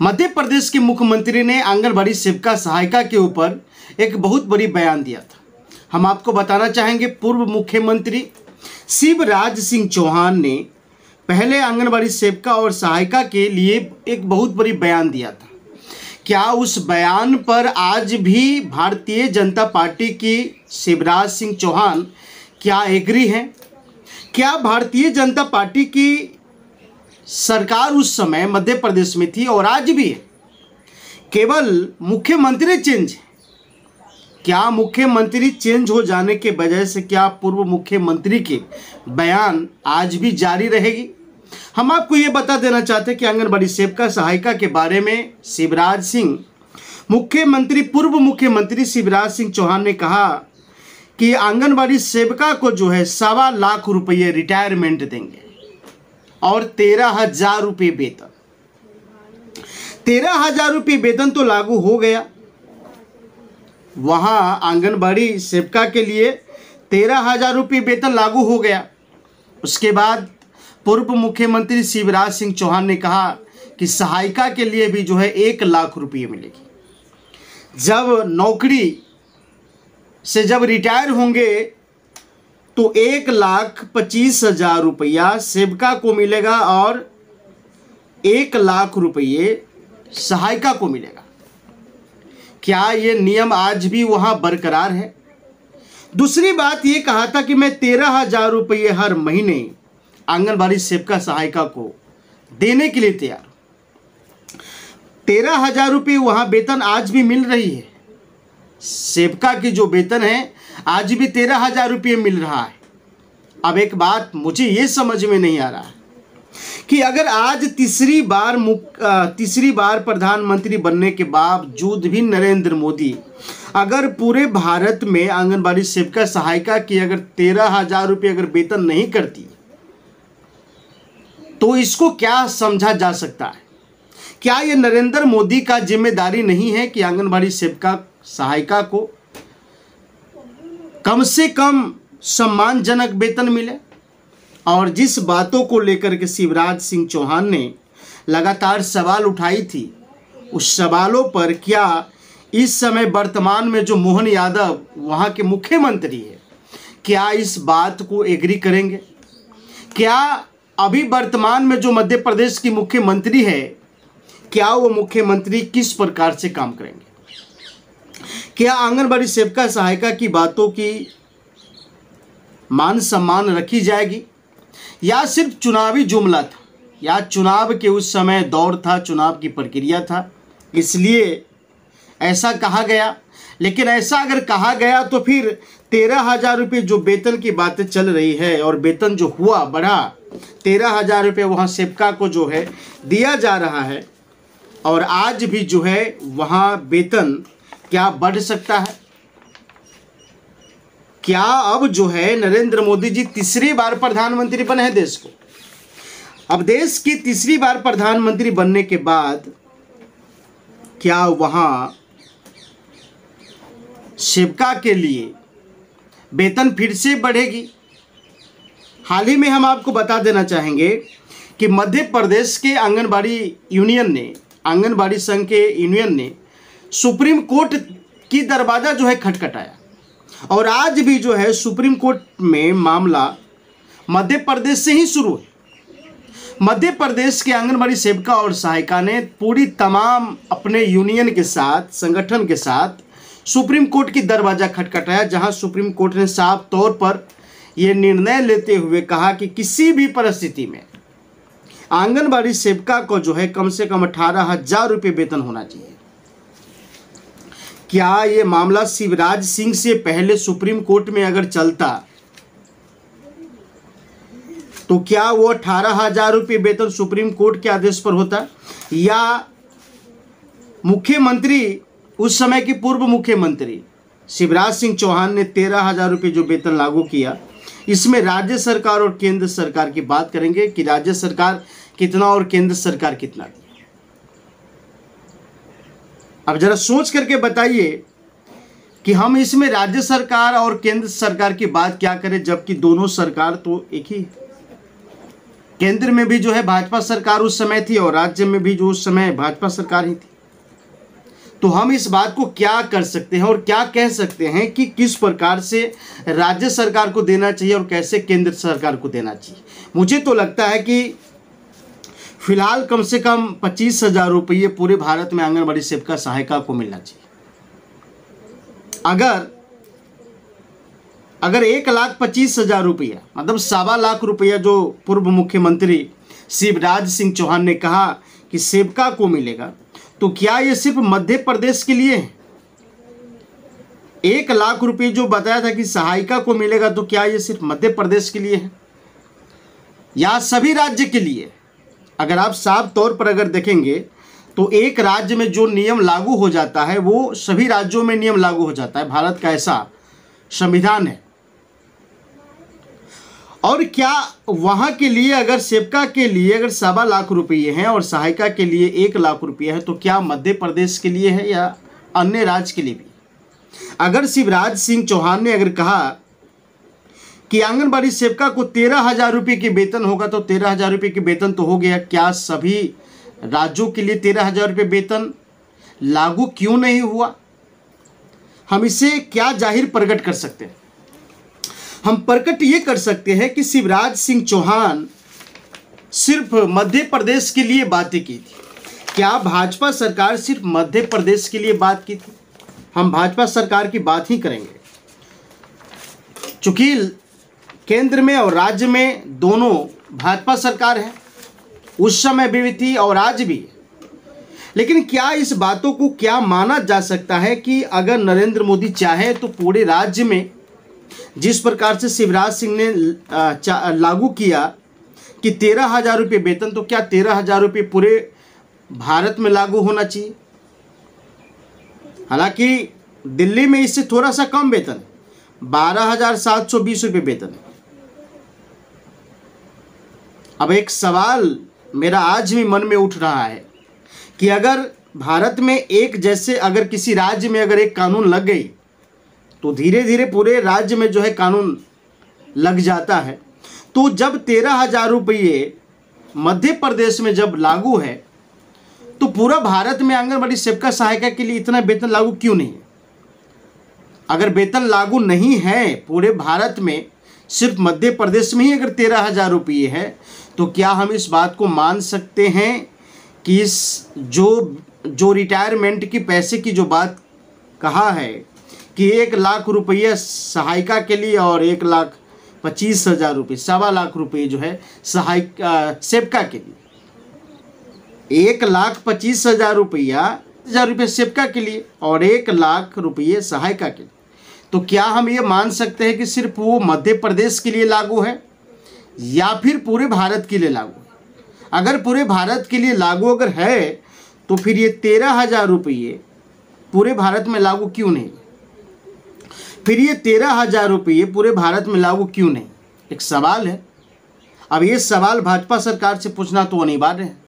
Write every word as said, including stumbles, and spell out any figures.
मध्य प्रदेश के मुख्यमंत्री ने आंगनबाड़ी सेविका सहायिका के ऊपर एक बहुत बड़ी बयान दिया था। हम आपको बताना चाहेंगे, पूर्व मुख्यमंत्री शिवराज सिंह चौहान ने पहले आंगनबाड़ी सेविका और सहायिका के लिए एक बहुत बड़ी बयान दिया था। क्या उस बयान पर आज भी भारतीय जनता पार्टी की शिवराज सिंह चौहान क्या एग्री हैं? क्या भारतीय जनता पार्टी की सरकार उस समय मध्य प्रदेश में थी और आज भी है, केवल मुख्यमंत्री चेंज है? क्या मुख्यमंत्री चेंज हो जाने के वजह से क्या पूर्व मुख्यमंत्री के बयान आज भी जारी रहेगी? हम आपको ये बता देना चाहते हैं कि आंगनबाड़ी सेविका सहायिका के बारे में शिवराज सिंह मुख्यमंत्री पूर्व मुख्यमंत्री शिवराज सिंह चौहान ने कहा कि आंगनबाड़ी सेविका को जो है सवा लाख रुपये रिटायरमेंट देंगे और तेरह हजार रुपये वेतन। तेरह हजार रुपये वेतन तो लागू हो गया, वहां आंगनबाड़ी सेविका के लिए तेरह हजार रुपये वेतन लागू हो गया। उसके बाद पूर्व मुख्यमंत्री शिवराज सिंह चौहान ने कहा कि सहायिका के लिए भी जो है एक लाख रुपये मिलेगी। जब नौकरी से जब रिटायर होंगे तो एक लाख पच्चीस हजार रुपया सेविका को मिलेगा और एक लाख रुपये सहायिका को मिलेगा। क्या ये नियम आज भी वहां बरकरार है? दूसरी बात ये कहा था कि मैं तेरह हजार रुपये हर महीने आंगनबाड़ी सेविका सहायिका को देने के लिए तैयार हूं। तेरह हजार रुपये वहां वेतन आज भी मिल रही है। सेविका की जो वेतन है आज भी तेरह हजार रुपये मिल रहा है। अब एक बात मुझे ये समझ में नहीं आ रहा है कि अगर आज तीसरी बार तीसरी बार प्रधानमंत्री बनने के बावजूद भी नरेंद्र मोदी अगर पूरे भारत में आंगनबाड़ी सेविका सहायिका की अगर तेरह हजार रुपये अगर वेतन नहीं करती तो इसको क्या समझा जा सकता है? क्या ये नरेंद्र मोदी का जिम्मेदारी नहीं है कि आंगनबाड़ी सेविका सहायिका को कम से कम सम्मानजनक वेतन मिले? और जिस बातों को लेकर के शिवराज सिंह चौहान ने लगातार सवाल उठाई थी, उस सवालों पर क्या इस समय वर्तमान में जो मोहन यादव वहां के मुख्यमंत्री है, क्या इस बात को एग्री करेंगे? क्या अभी वर्तमान में जो मध्य प्रदेश की मुख्यमंत्री है, क्या वो मुख्यमंत्री किस प्रकार से काम करेंगे? क्या आंगनबाड़ी सेविका सहायिका की बातों की मान सम्मान रखी जाएगी या सिर्फ चुनावी जुमला था, या चुनाव के उस समय दौर था, चुनाव की प्रक्रिया था इसलिए ऐसा कहा गया? लेकिन ऐसा अगर कहा गया तो फिर तेरह हजार रुपये जो वेतन की बातें चल रही है और वेतन जो हुआ बढ़ा, तेरह हजार रुपये वहाँ सेविका को जो है दिया जा रहा है और आज भी जो है वहाँ वेतन क्या बढ़ सकता है? क्या अब जो है नरेंद्र मोदी जी तीसरी बार प्रधानमंत्री बने हैं देश को, अब देश की तीसरी बार प्रधानमंत्री बनने के बाद क्या वहां सेविका के लिए वेतन फिर से बढ़ेगी? हाल ही में हम आपको बता देना चाहेंगे कि मध्य प्रदेश के आंगनबाड़ी यूनियन ने आंगनबाड़ी संघ के यूनियन ने सुप्रीम कोर्ट की दरवाज़ा जो है खटखटाया और आज भी जो है सुप्रीम कोर्ट में मामला मध्य प्रदेश से ही शुरू है। मध्य प्रदेश के आंगनबाड़ी सेविका और सहायिका ने पूरी तमाम अपने यूनियन के साथ, संगठन के साथ सुप्रीम कोर्ट की दरवाज़ा खटखटाया, जहां सुप्रीम कोर्ट ने साफ तौर पर यह निर्णय लेते हुए कहा कि किसी भी परिस्थिति में आंगनबाड़ी सेविका को जो है कम से कम अठारह हजार रुपये वेतन होना चाहिए। क्या ये मामला शिवराज सिंह से पहले सुप्रीम कोर्ट में अगर चलता तो क्या वो अठारह हजार रुपये वेतन सुप्रीम कोर्ट के आदेश पर होता, या मुख्यमंत्री उस समय की पूर्व मुख्यमंत्री शिवराज सिंह चौहान ने तेरह हजार रुपये जो वेतन लागू किया, इसमें राज्य सरकार और केंद्र सरकार की बात करेंगे कि राज्य सरकार कितना और केंद्र सरकार कितना दी। अब जरा सोच करके बताइए कि हम इसमें राज्य सरकार और केंद्र सरकार की बात क्या करें, जबकि दोनों सरकार तो एक ही है। केंद्र में भी जो है भाजपा सरकार उस समय थी और राज्य में भी जो उस समय भाजपा सरकार ही थी। तो हम इस बात को क्या कर सकते हैं और क्या कह सकते हैं कि किस प्रकार से राज्य सरकार को देना चाहिए और कैसे केंद्र सरकार को देना चाहिए। मुझे तो लगता है कि फिलहाल कम से कम पच्चीस हजार रुपये पूरे भारत में आंगनबाड़ी सेविका सहायिका को मिलना चाहिए। अगर अगर एक लाख पच्चीस हजार रुपया मतलब सवा लाख रुपया जो पूर्व मुख्यमंत्री शिवराज सिंह चौहान ने कहा कि सेविका को मिलेगा, तो क्या ये सिर्फ मध्य प्रदेश के लिए है? एक लाख रुपए जो बताया था कि सहायिका को मिलेगा, तो क्या ये सिर्फ मध्य प्रदेश के लिए है या सभी राज्य के लिए? अगर आप साफ तौर पर अगर देखेंगे तो एक राज्य में जो नियम लागू हो जाता है वो सभी राज्यों में नियम लागू हो जाता है। भारत का ऐसा संविधान है। और क्या वहां के लिए अगर सेविका के लिए अगर सवा लाख रुपये हैं और सहायिका के लिए एक लाख रुपये है, तो क्या मध्य प्रदेश के लिए है या अन्य राज्य के लिए भी? अगर शिवराज सिंह चौहान ने अगर कहा कि आंगनबाड़ी सेविका को तेरह हजार रुपये की वेतन होगा, तो तेरह हजार रुपये की वेतन तो हो गया, क्या सभी राज्यों के लिए तेरह हजार रुपये वेतन लागू क्यों नहीं हुआ? हम इसे क्या जाहिर प्रकट कर सकते हैं? हम प्रकट ये कर सकते हैं कि शिवराज सिंह चौहान सिर्फ मध्य प्रदेश के लिए बातें की थी। क्या भाजपा सरकार सिर्फ मध्य प्रदेश के लिए बात की थी? हम भाजपा सरकार की बात ही करेंगे, चूंकि केंद्र में और राज्य में दोनों भाजपा सरकार है, उस समय भी थी और आज भी। लेकिन क्या इस बातों को क्या माना जा सकता है कि अगर नरेंद्र मोदी चाहे तो पूरे राज्य में जिस प्रकार से शिवराज सिंह ने लागू किया कि तेरह हजार रुपये वेतन, तो क्या तेरह हजार रुपये पूरे भारत में लागू होना चाहिए? हालांकि दिल्ली में इससे थोड़ा सा कम वेतन है, बारह हजार सात सौ बीस रुपये वेतन है। अब एक सवाल मेरा आज भी मन में उठ रहा है कि अगर भारत में एक जैसे अगर किसी राज्य में अगर एक कानून लग गई, तो धीरे धीरे पूरे राज्य में जो है कानून लग जाता है। तो जब तेरह हजार रुपये मध्य प्रदेश में जब लागू है, तो पूरा भारत में आंगनबाड़ी सेविका सहायिका के लिए इतना वेतन लागू क्यों नहीं है? अगर वेतन लागू नहीं है पूरे भारत में, सिर्फ मध्य प्रदेश में ही अगर तेरह हजार रुपये है, तो क्या हम इस बात को मान सकते हैं कि इस जो जो रिटायरमेंट की पैसे की जो बात कहा है कि एक लाख रुपये सहायिका के लिए और एक लाख पच्चीस हजार रुपये सवा लाख रुपये जो है सहायिका सेविका के लिए, एक लाख पच्चीस हजार रुपया हजार रुपये सेविका के लिए और एक लाख रुपये सहायिका के लिए, तो क्या हम ये मान सकते हैं कि सिर्फ वो मध्य प्रदेश के लिए लागू है या फिर पूरे भारत के लिए लागू है? अगर पूरे भारत के लिए लागू अगर है, तो फिर ये तेरह हजार रुपये पूरे भारत में लागू क्यों नहीं? फिर ये तेरह हजार रुपये पूरे भारत में लागू क्यों नहीं? एक सवाल है। अब ये सवाल भाजपा सरकार से पूछना तो अनिवार्य है।